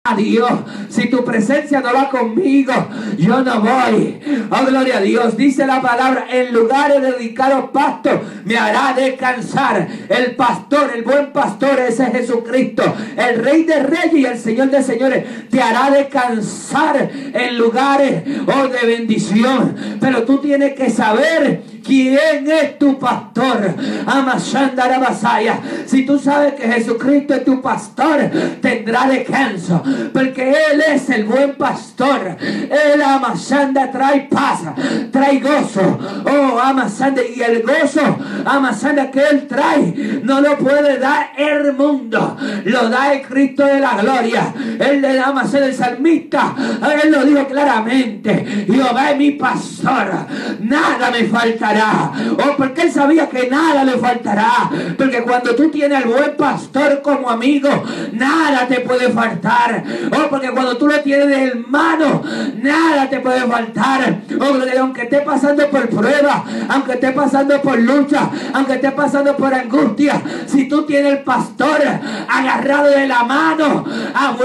a Dios. Si tu presencia no va conmigo, yo no voy. Oh, gloria a Dios. Dice la palabra: en lugares dedicados pastos me hará descansar. El pastor, el buen pastor, ese es Jesucristo, el Rey de Reyes y el Señor de Señores. Te hará descansar en lugares, oh, de bendición. Pero tú tienes que saber quién es tu pastor. Amashandarabasaya. Si tú sabes que Jesucristo es tu pastor, tendrá descanso, porque Él es el buen pastor. Él, Amashanda, trae paz, trae gozo. Oh, Amashanda, y el gozo, Amashanda, que Él trae, no lo puede dar el mundo, lo da el Cristo de la gloria. Él le da, Amashanda, el salmista, Él lo dijo claramente: Jehová es mi pastor, nada me faltará. Oh, porque Él sabía que nada le faltará, porque cuando tú tienes al buen pastor como amigo, nada te puede faltar. Oh, porque cuando tú lo tienes de hermano, nada te puede faltar. Oh, aunque esté pasando por prueba, aunque esté pasando por lucha, aunque esté pasando por angustia, si tú tienes el pastor agarrado de la mano, al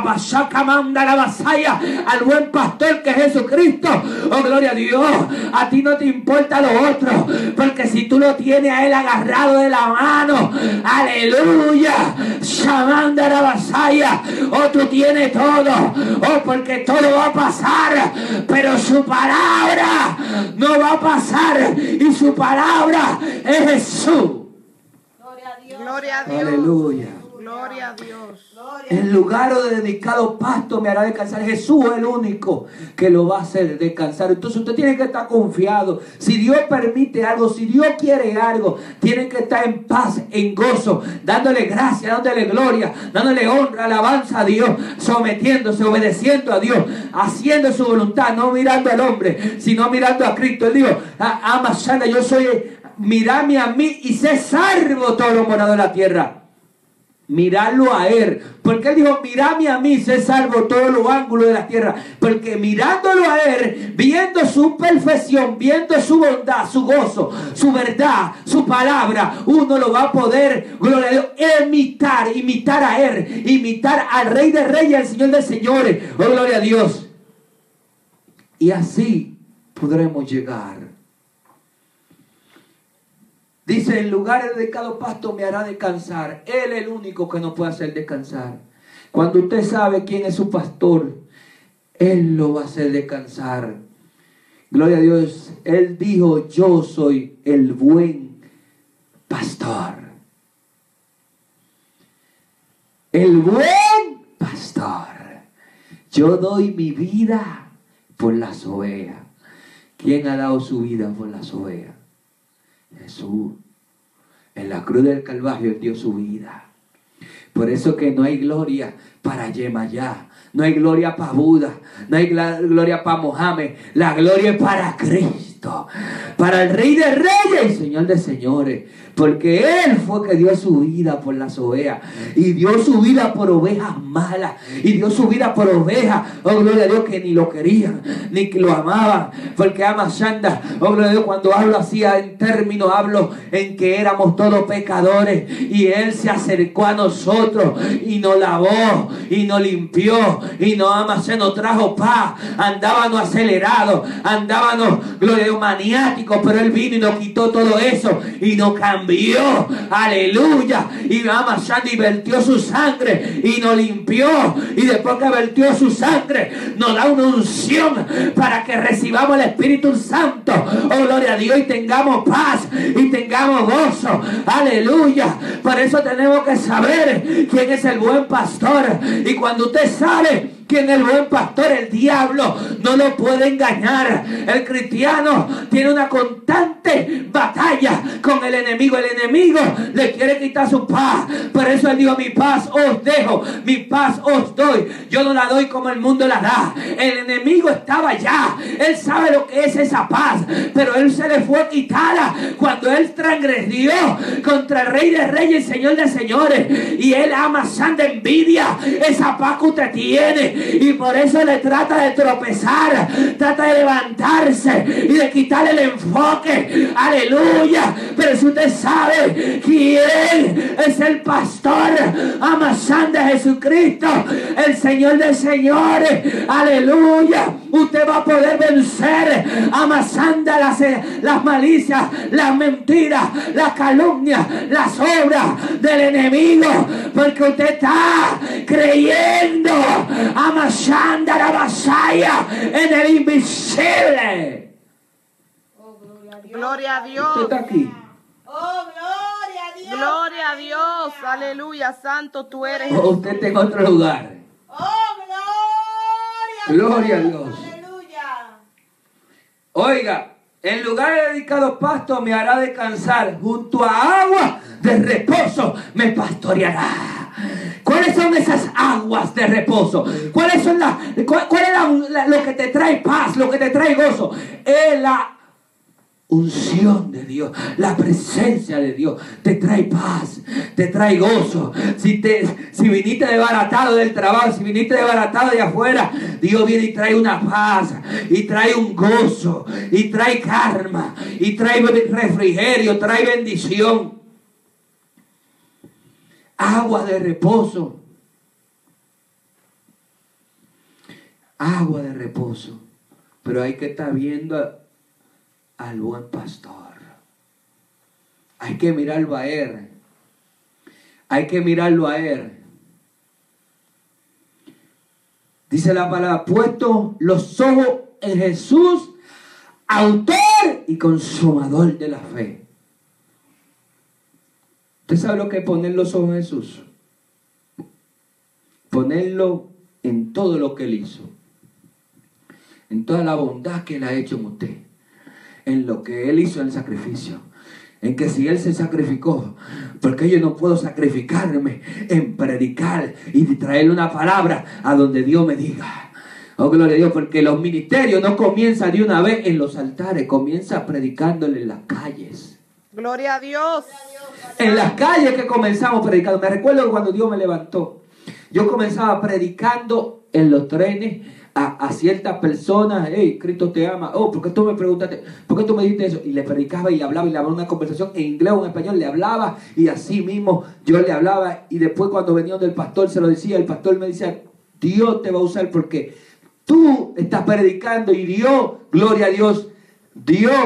buen pastor que es Jesucristo, oh, gloria a Dios, a ti no te importa lo otro, porque si tú lo tienes a Él agarrado de la mano, aleluya, oh, tú tienes todo. Oh, porque todo va a pasar, pero su palabra no va a pasar, y su palabra es Jesús. Gloria a Dios. Gloria a Dios. Aleluya. Gloria a Dios. En lugar de dedicado pasto me hará descansar. Jesús es el único que lo va a hacer descansar. Entonces usted tiene que estar confiado. Si Dios permite algo, si Dios quiere algo, tiene que estar en paz, en gozo, dándole gracia, dándole gloria, dándole honra, alabanza a Dios, sometiéndose, obedeciendo a Dios, haciendo su voluntad, no mirando al hombre, sino mirando a Cristo. Él dijo: Amashana, yo soy, mirame a mí y sé salvo todos los moradores de la tierra. Mirarlo a Él, porque Él dijo: mirame a mí, sé salvo todos los ángulos de la tierra. Porque mirándolo a Él, viendo su perfección, viendo su bondad, su gozo, su verdad, su palabra, uno lo va a poder, gloria a Dios, imitar a Él, imitar al Rey de Reyes, al Señor de Señores. Oh, gloria a Dios. Y así podremos llegar. Dice: en lugares dedicados pasto me hará descansar. Él es el único que nos puede hacer descansar. Cuando usted sabe quién es su pastor, Él lo va a hacer descansar. Gloria a Dios. Él dijo: yo soy el buen pastor. El buen pastor. Yo doy mi vida por las ovejas. ¿Quién ha dado su vida por las ovejas? Jesús. En la cruz del Calvario Él dio su vida. Por eso que no hay gloria para Yemayá, no hay gloria para Buda, no hay gloria para Mohammed. La gloria es para Cristo, para el Rey de Reyes y Señor de Señores. Porque Él fue que dio su vida por las ovejas. Y dio su vida por ovejas malas. Y dio su vida por ovejas, oh gloria a Dios, que ni lo querían, ni que lo amaban. Porque Amashanda, oh gloria a Dios, cuando hablo así en términos, hablo en que éramos todos pecadores. Y Él se acercó a nosotros y nos lavó y nos limpió. Y nos Amashanda, nos trajo paz. Andábamos acelerados, andábamos, gloria a Dios, maniáticos. Pero Él vino y nos quitó todo eso y nos cambió. Aleluya. Y Amashanda, y vertió su sangre y nos limpió. Y después que vertió su sangre, nos da una unción para que recibamos el Espíritu Santo. Oh, gloria a Dios. Y tengamos paz y tengamos gozo. Aleluya. Por eso tenemos que saber quién es el buen pastor. Y cuando usted sabe quién es el buen pastor, el diablo no lo puede engañar. El cristiano tiene una constante batalla con el enemigo. El enemigo le quiere quitar su paz. Por eso Él dijo: mi paz os dejo, mi paz os doy. Yo no la doy como el mundo la da. El enemigo estaba allá. Él sabe lo que es esa paz, pero Él se le fue quitada cuando Él transgredió contra el Rey de Reyes y Señor de Señores. Y Él ama, santa envidia esa paz que usted tiene. y por eso le trata de tropezar, trata de levantarse y de quitarle el enfoque. Aleluya. Pero si usted sabe quién es el pastor, amasando a Jesucristo, el Señor de señores, aleluya, usted va a poder vencer amasando las malicias, las mentiras, las calumnias, las obras del enemigo, porque usted está creyendo, amasando a la vasalla en el invisible. Oh, Gloria a Dios. Usted está aquí. Oh, gloria a Dios. Gloria a Dios. Aleluya. Santo tú eres. O usted está en otro lugar. Oh, Gloria a Dios. Aleluya. Oiga, en lugares dedicados pasto me hará descansar, junto a agua de reposo me pastoreará. ¿Cuáles son esas aguas de reposo? ¿Cuáles son cuál es lo que te trae paz, lo que te trae gozo? Es la unción de Dios, la presencia de Dios te trae paz, te trae gozo. Si viniste desbaratado del trabajo, si viniste desbaratado de afuera, Dios viene y trae una paz, y trae un gozo, y trae calma, y trae refrigerio, trae bendición. Agua de reposo. Agua de reposo. Pero hay que estar viendo al buen pastor. Hay que mirarlo a él. Hay que mirarlo a él. Dice la palabra, puesto los ojos en Jesús, autor y consumador de la fe. ¿Usted sabe lo que es poner los ojos en Jesús? Ponerlo en todo lo que Él hizo. En toda la bondad que Él ha hecho en usted. En lo que Él hizo en el sacrificio. En que si Él se sacrificó, porque yo no puedo sacrificarme en predicar y traerle una palabra a donde Dios me diga. Oh, gloria a Dios, porque los ministerios no comienzan de una vez en los altares, comienza predicándole en las calles. Gloria a Dios. En las calles que comenzamos predicando. Me recuerdo cuando Dios me levantó. Yo comenzaba predicando en los trenes a ciertas personas. Hey, Cristo te ama. Oh, ¿por qué tú me preguntaste? ¿Por qué tú me dijiste eso? Y le predicaba y le hablaba una conversación en inglés o en español. Le hablaba y así mismo yo le hablaba. Y después cuando venía del pastor se lo decía. El pastor me decía, Dios te va a usar porque tú estás predicando y Dios, gloria a Dios, Dios,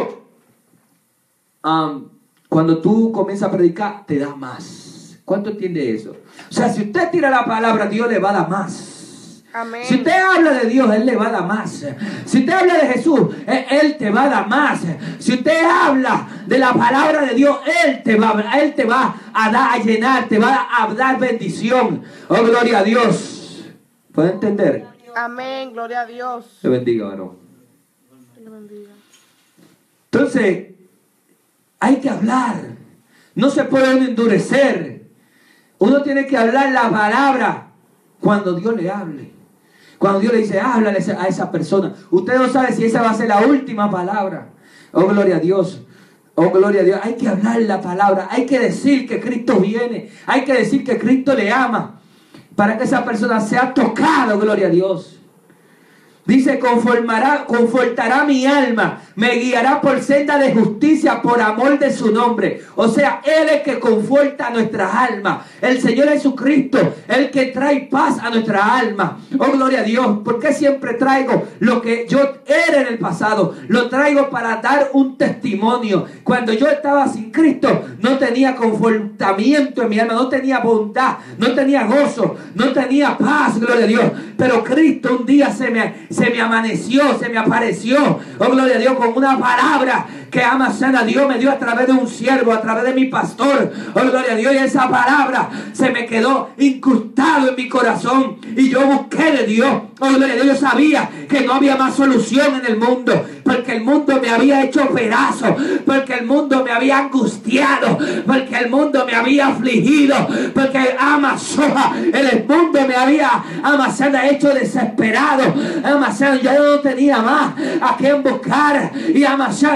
cuando tú comienzas a predicar, te da más. ¿Cuánto entiende eso? O sea, si usted tira la palabra, Dios le va a dar más. Amén. Si usted habla de Dios, Él le va a dar más. Si usted habla de Jesús, Él te va a dar más. Si usted habla de la palabra de Dios, Él te va a dar, a llenar, te va a dar bendición. Oh, gloria a Dios. ¿Puede entender? Amén. Gloria a Dios. Se bendiga, varón. Dios bendiga. Entonces, hay que hablar. No se puede uno endurecer. Uno tiene que hablar la palabra cuando Dios le hable. Cuando Dios le dice, háblale a esa persona. Usted no sabe si esa va a ser la última palabra. Oh, gloria a Dios. Oh, gloria a Dios. Hay que hablar la palabra. Hay que decir que Cristo viene. Hay que decir que Cristo le ama. Para que esa persona sea tocada. Oh, gloria a Dios. Dice, confortará mi alma, me guiará por senda de justicia por amor de su nombre. O sea, Él es el que conforta nuestras almas. El Señor Jesucristo, el que trae paz a nuestra alma. Oh, gloria a Dios. ¿Por qué siempre traigo lo que yo era en el pasado? Lo traigo para dar un testimonio. Cuando yo estaba sin Cristo, no tenía confortamiento en mi alma, no tenía bondad, no tenía gozo, no tenía paz, gloria a Dios. Pero Cristo un día se me amaneció, se me apareció, oh gloria a Dios, con una palabra que ama sana. Dios me dio a través de un siervo, a través de mi pastor, oh gloria a Dios, y esa palabra se me quedó incrustado en mi corazón y yo busqué de Dios, oh gloria a Dios. Yo sabía que no había más solución en el mundo, porque el mundo me había hecho pedazos, porque el mundo me había angustiado, porque el mundo me había afligido, porque el mundo me había hecho desesperado. Yo no tenía más a quien buscar, y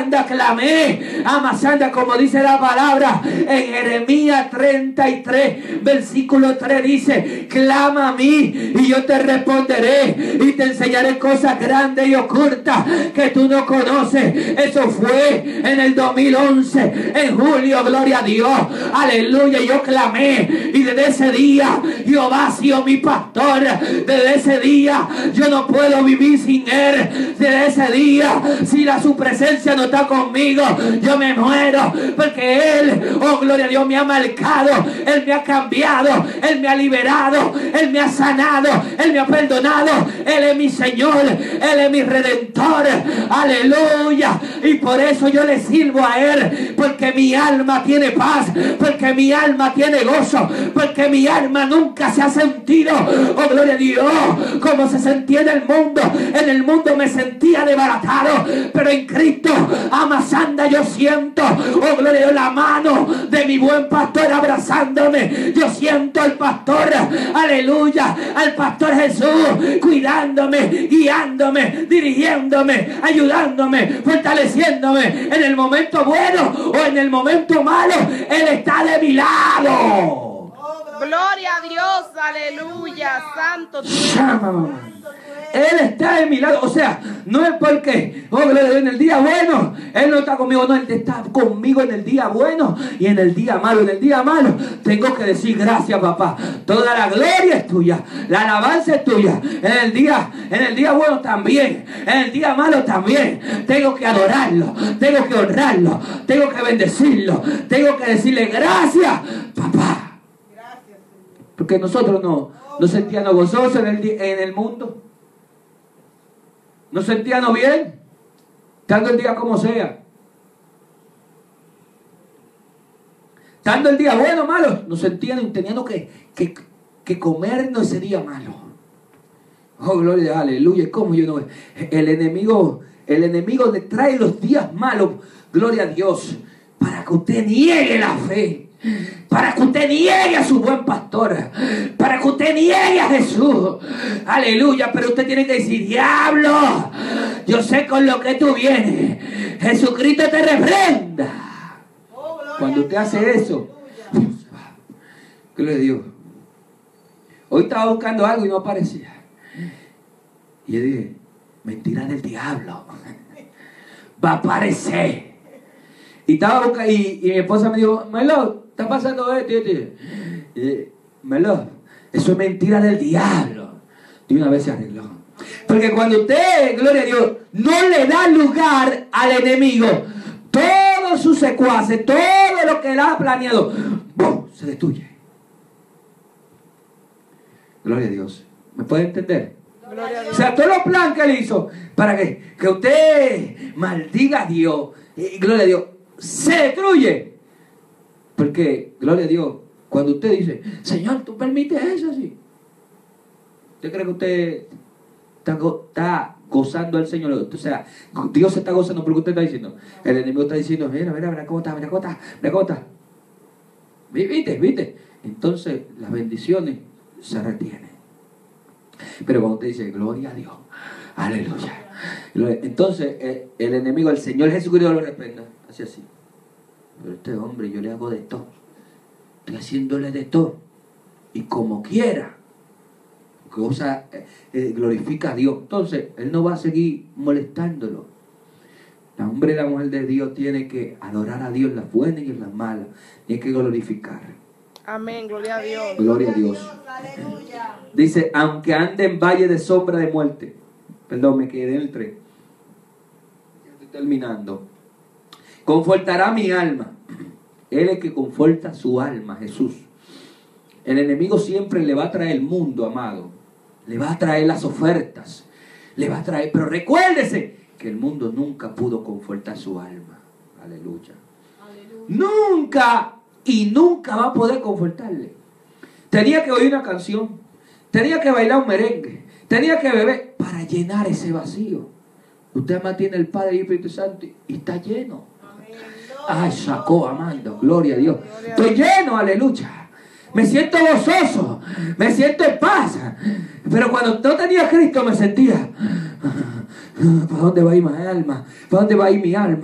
clamé, amasanda, como dice la palabra en Jeremías 33, versículo 3 dice, clama a mí y yo te responderé y te enseñaré cosas grandes y ocultas que tú no conoces. Eso fue en el 2011, en julio, gloria a Dios, aleluya. Yo clamé y desde ese día Jehová ha sido mi pastor. Desde ese día yo no puedo vivir sin Él. Desde ese día, si su presencia no está conmigo, yo me muero, porque Él, oh gloria a Dios, me ha marcado, Él me ha cambiado, Él me ha liberado, Él me ha sanado, Él me ha perdonado. Él es mi Señor, Él es mi Redentor, aleluya. Y por eso yo le sirvo a Él, porque mi alma tiene paz, porque mi alma tiene gozo, porque mi alma nunca se ha sentido, oh gloria a Dios, como se sentía en el mundo. En el mundo me sentía desbaratado, pero en Cristo, amasanda, yo siento, oh gloria a Dios, la mano de mi buen pastor abrazándome. Yo siento al pastor, aleluya, al pastor Jesús cuidándome, guiándome, dirigiéndome, ayudándome, fortaleciéndome en el momento bueno o en el momento malo. Él está de mi lado. Gloria a Dios, aleluya, santo tú eres. Él está de mi lado. O sea, no es porque, oh, en el día bueno Él no está conmigo. No, Él está conmigo en el día bueno y en el día malo. En el día malo tengo que decir gracias, papá. Toda la gloria es tuya, la alabanza es tuya. En el día bueno también, en el día malo también. Tengo que adorarlo, tengo que honrarlo, tengo que bendecirlo, tengo que decirle gracias, papá. Porque nosotros no nos sentíamos gozosos en el mundo. Nos sentíamos bien, tanto el día como sea. Tanto el día bueno o malo, nos sentíamos teniendo que comernos ese día malo. Oh, gloria, aleluya. ¿Cómo yo no? El enemigo le trae los días malos, gloria a Dios, para que usted niegue la fe. Para que usted niegue a su buen pastor, para que usted niegue a Jesús, aleluya. Pero usted tiene que decir, diablo, yo sé con lo que tú vienes, Jesucristo te reprenda. Cuando usted hace eso, gloria a Dios. Hoy estaba buscando algo y no aparecía, y yo dije, mentira del diablo, va a aparecer. Y estaba buscando, y mi esposa me dijo, Melo, está pasando esto. Melo, eso es mentira del diablo. De una vez se arregló. Porque cuando usted, gloria a Dios, no le da lugar al enemigo, todos sus secuaces, todo lo que él ha planeado, ¡bum!, se destruye. Gloria a Dios. ¿Me puede entender? O sea, todos los planes que él hizo para que usted maldiga a Dios, gloria a Dios, se destruye. Porque, gloria a Dios, cuando usted dice, Señor, tú permites eso así, ¿usted cree que usted está gozando al Señor? O sea, Dios se está gozando porque usted está diciendo. El enemigo está diciendo, mira cómo está, mira cómo está. ¿Viste? Entonces las bendiciones se retienen. Pero cuando usted dice, gloria a Dios, aleluya, entonces el enemigo, el Señor Jesucristo lo reprenda. Así. Pero este hombre, yo le hago de todo, estoy haciéndole de todo, y como quiera, cosa glorifica a Dios. Entonces él no va a seguir molestándolo. El hombre y la mujer de Dios tiene que adorar a Dios en las buenas y en las malas, tiene que glorificar. Amén, gloria a Dios. Gloria a Dios. Dice, aunque ande en valle de sombra de muerte. Perdón, me quedé en el 3. Estoy terminando. Confortará mi alma. Él es el que conforta su alma, Jesús. El enemigo siempre le va a traer el mundo, amado. Le va a traer las ofertas. Le va a traer, pero recuérdese que el mundo nunca pudo confortar su alma. Aleluya. Nunca y nunca va a poder confortarle. Tenía que oír una canción, tenía que bailar un merengue, tenía que beber para llenar ese vacío. Usted más tiene el Padre y el Espíritu Santo y está lleno. Ay, sacó, amando, gloria a Dios. Estoy lleno, aleluya. Me siento gozoso, me siento en paz. Pero cuando no tenía a Cristo me sentía, ¿para dónde va a ir mi alma? ¿Para dónde va a ir mi alma?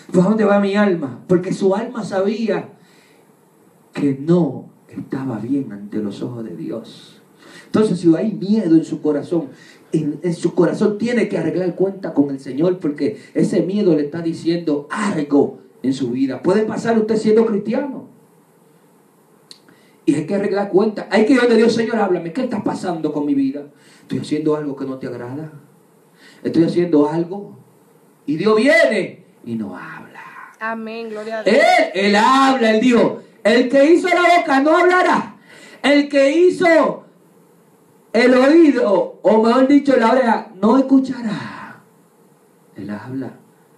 ¿Para dónde va mi alma? Porque su alma sabía que no estaba bien ante los ojos de Dios. Entonces, si hay miedo en su corazón, en su corazón tiene que arreglar cuenta con el Señor, porque ese miedo le está diciendo algo en su vida. Puede pasar usted siendo cristiano y hay que arreglar cuenta. Hay que ir donde Dios: Señor, háblame, ¿qué está pasando con mi vida? ¿Estoy haciendo algo que no te agrada? ¿Estoy haciendo algo? Y Dios viene y no habla. Amén, gloria a Dios. Él habla. Él dijo: el que hizo la boca no hablará. El que hizo el oído, o mejor dicho, la oreja, no escuchará. Él habla.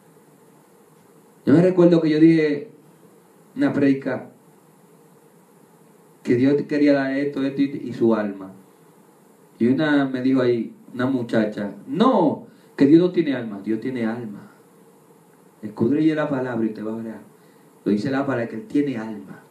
Yo me recuerdo que yo dije una predica que Dios quería dar esto y su alma. Y una me dijo ahí, una muchacha: no, que Dios no tiene alma. Dios tiene alma. Escudriñe la palabra y te va a ver. Lo dice la palabra, que Él tiene alma.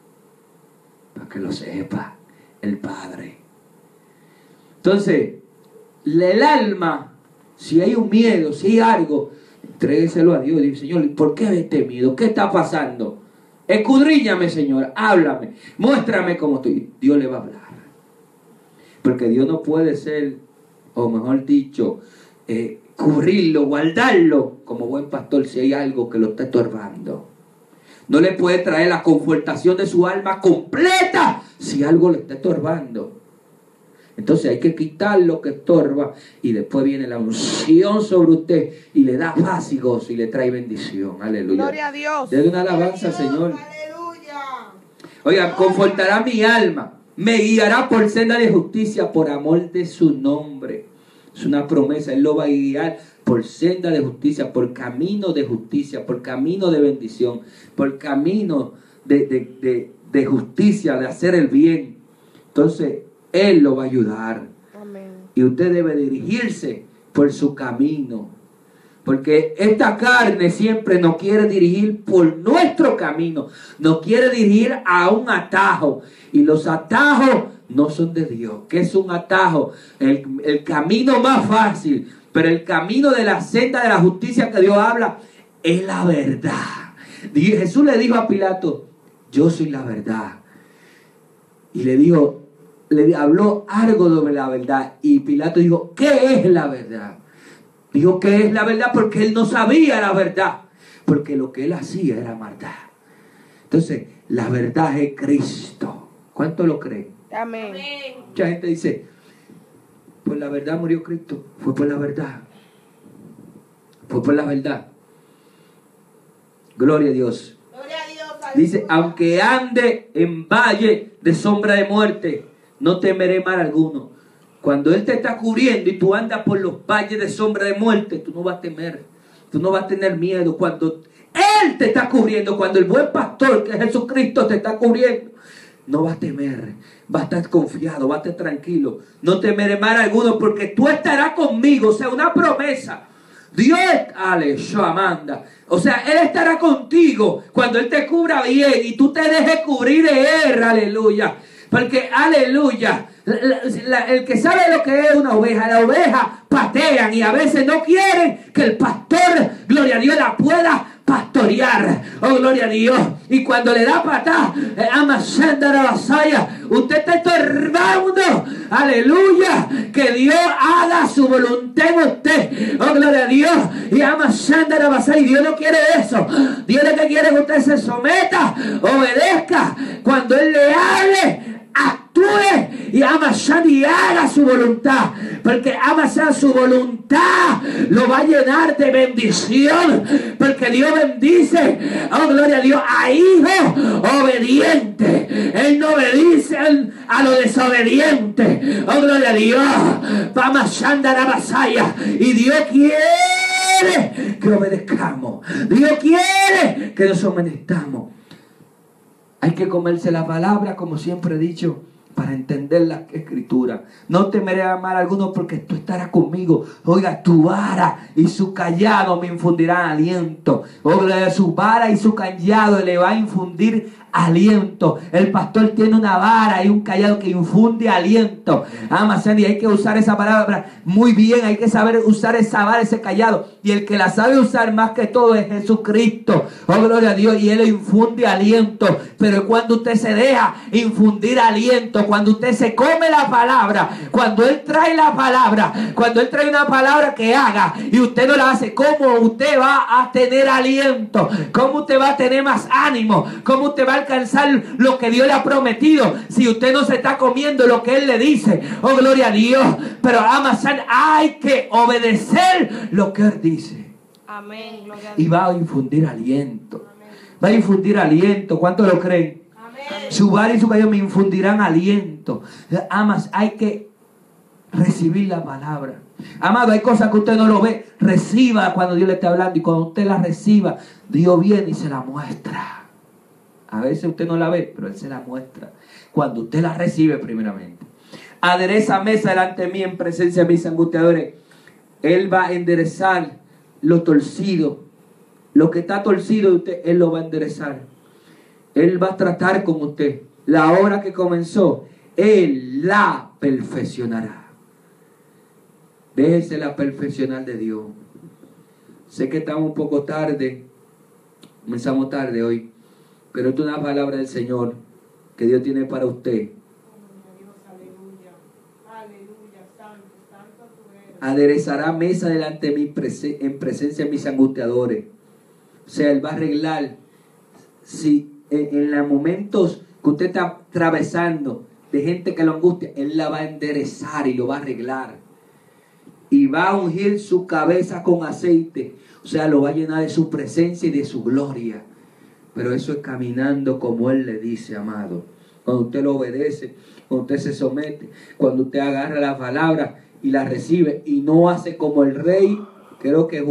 Para que lo sepa el Padre. Entonces, el alma, si hay un miedo, si hay algo, entrégueselo a Dios. Dice: Señor, ¿por qué este miedo? ¿Qué está pasando? Escudriñame, Señor, háblame, muéstrame cómo estoy. Dios le va a hablar. Porque Dios no puede ser, o mejor dicho, cubrirlo, guardarlo como buen pastor si hay algo que lo está estorbando. No le puede traer la confortación de su alma completa si algo le está estorbando. Entonces hay que quitar lo que estorba, y después viene la unción sobre usted y le da paz y gozo y le trae bendición. Aleluya. Gloria a Dios. Denle una alabanza al Señor. Aleluya. Oiga, confortará mi alma, me guiará por senda de justicia por amor de su nombre. Es una promesa. Él lo va a guiar por senda de justicia, por camino de justicia, por camino de bendición, por camino de justicia, de hacer el bien. Entonces Él lo va a ayudar. Amén. Y usted debe dirigirse por su camino. Porque esta carne siempre nos quiere dirigir por nuestro camino. Nos quiere dirigir a un atajo. Y los atajos no son de Dios. ¿Qué es un atajo? El camino más fácil. Pero el camino de la senda de la justicia que Dios habla es la verdad. Jesús le dijo a Pilato: yo soy la verdad. Y le habló algo sobre la verdad. Y Pilato dijo: ¿qué es la verdad? Dijo: ¿qué es la verdad? Porque él no sabía la verdad. Porque lo que él hacía era maldad. Entonces, la verdad es Cristo. ¿Cuánto lo creen? Amén. Mucha gente dice: por la verdad murió Cristo. Fue por la verdad. Fue por la verdad. Gloria a Dios. Gloria a Dios. Aleluya. Dice: aunque ande en valle de sombra de muerte, no temeré mal alguno. Cuando Él te está cubriendo y tú andas por los valles de sombra de muerte, tú no vas a temer. Tú no vas a tener miedo. Cuando Él te está cubriendo, cuando el buen pastor, que es Jesucristo, te está cubriendo, no vas a temer. Va a estar confiado, va a estar tranquilo. No temeré mal alguno, porque tú estarás conmigo. O sea, una promesa. Dios, Amanda. O sea, Él estará contigo cuando Él te cubra bien y tú te dejes cubrir de Él. Aleluya. Porque, aleluya, el que sabe lo que es una oveja, la oveja patean y a veces no quieren que el pastor, gloria a Dios, la pueda pastorear. Oh, gloria a Dios. Y cuando le da patá, amasando la vasalla, usted está estorbando, aleluya, que Dios haga su voluntad en usted. Oh, gloria a Dios. Y amasando la vasalla. Y Dios no quiere eso. Dios lo que quiere es que usted se someta, obedezca. Cuando Él le hable, actúe y amasar y haga su voluntad, porque amasar su voluntad lo va a llenar de bendición, porque Dios bendice, oh gloria a Dios, a hijos obedientes. Él no bendice a los desobedientes, oh gloria a Dios. Va amasando la vasalla y Dios quiere que obedezcamos. Dios quiere que nos sometamos. Hay que comerse la palabra, como siempre he dicho. para entender la escritura. No temeré a mal alguno porque tú estarás conmigo. Oiga, tu vara y su callado me infundirán aliento. Oiga, su vara y su callado le va a infundir aliento. El pastor tiene una vara y un callado que infunde aliento. Y hay que usar esa palabra muy bien. Hay que saber usar esa vara, ese callado. Y el que la sabe usar más que todo es Jesucristo. Oh, gloria a Dios. Y Él le infunde aliento. Pero cuando usted se deja infundir aliento, cuando usted se come la palabra, cuando Él trae la palabra, cuando Él trae una palabra que haga y usted no la hace, ¿cómo usted va a tener aliento? ¿Cómo usted va a tener más ánimo? ¿Cómo usted va a alcanzar lo que Dios le ha prometido si usted no se está comiendo lo que Él le dice? Oh, gloria a Dios. Pero hay que obedecer lo que Él dice. Amén. Gloria a Y Dios. va a infundir aliento. Va a infundir aliento. ¿Cuántos lo creen? Amén. Su vara y su callado me infundirán aliento. Hay que recibir la palabra. Amado, hay cosas que usted no lo ve. Reciba cuando Dios le está hablando. Y cuando usted la reciba, Dios viene y se la muestra. A veces usted no la ve, pero Él se la muestra. Cuando usted la recibe primeramente. Adereza mesa delante de mí en presencia de mis angustiadores. Él va a enderezar lo torcido. Lo que está torcido de usted, Él lo va a enderezar. Él va a tratar con usted. La obra que comenzó, Él la perfeccionará. Déjese la perfeccionar de Dios. Sé que estamos un poco tarde. Comenzamos tarde hoy. Pero esto es una palabra del Señor que Dios tiene para usted. Aleluya. Aleluya. Santo, santo tú eres. Aderezará mesa delante de mí en presencia de mis angustiadores. O sea, Él va a arreglar. Si en los momentos que usted está atravesando de gente que lo angustia, Él la va a enderezar y lo va a arreglar. Y va a ungir su cabeza con aceite. O sea, lo va a llenar de su presencia y de su gloria. Pero eso es caminando como Él le dice, amado. Cuando usted lo obedece, cuando usted se somete, cuando usted agarra la palabra y la recibe y no hace como el rey, creo que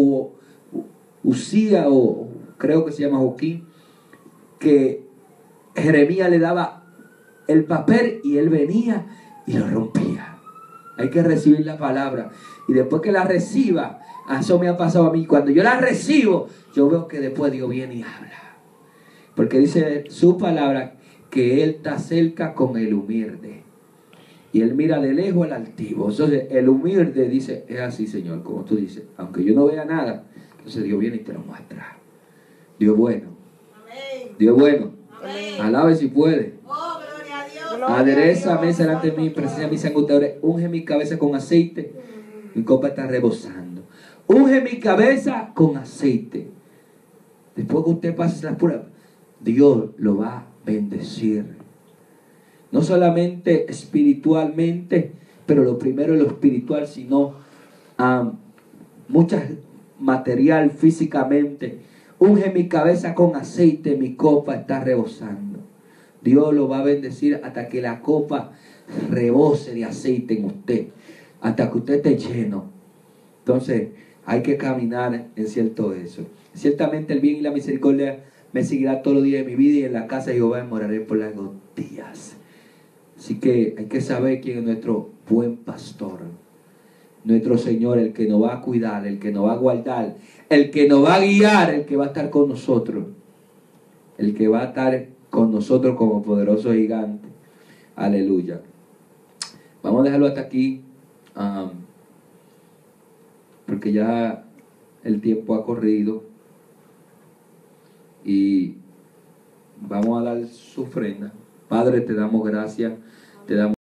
Usía, o creo que se llama Joaquín, que Jeremías le daba el papel y él venía y lo rompía. Hay que recibir la palabra. Y después que la reciba, eso me ha pasado a mí. Cuando yo la recibo, yo veo que después Dios viene y habla. Porque dice su palabra que Él está cerca con el humilde. Y Él mira de lejos al altivo. Entonces el humilde dice, es así, Señor, como tú dices. Aunque yo no vea nada, entonces Dios viene y te lo muestra. Dios es bueno. Amén. Dios es bueno. Amén. Alabe si puede. Oh, gloria a Dios. Gloria Adereza mesa delante de mí, presencia de mis angustiadores. Unge mi cabeza con aceite. Mi copa está rebosando. Unge mi cabeza con aceite. Después que usted pase las pruebas, Dios lo va a bendecir. No solamente espiritualmente, pero lo primero es lo espiritual, sino mucho material físicamente. Unge mi cabeza con aceite, mi copa está rebosando. Dios lo va a bendecir hasta que la copa rebose de aceite en usted, hasta que usted esté lleno. Entonces hay que caminar en cierto eso. Ciertamente el bien y la misericordia me seguirá todos los días de mi vida, y en la casa de Jehová moraré por largos días. Así que hay que saber quién es nuestro buen pastor, nuestro Señor, el que nos va a cuidar, el que nos va a guardar, el que nos va a guiar, el que va a estar con nosotros, el que va a estar con nosotros como poderoso gigante. Aleluya. Vamos a dejarlo hasta aquí, porque ya el tiempo ha corrido, y vamos a dar su ofrenda. Padre, te damos gracias, te damos